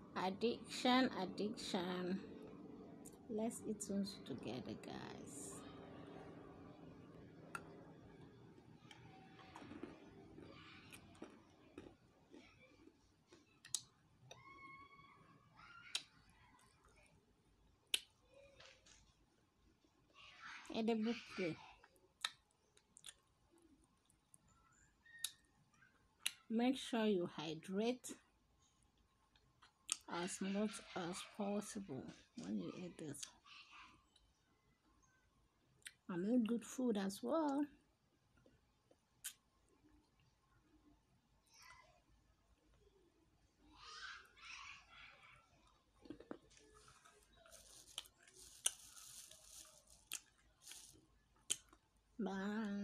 Addiction. Let's eat soon together, guys. Edible play. Make sure you hydrate as much as possible when you eat this. And eat good food as well. Bye.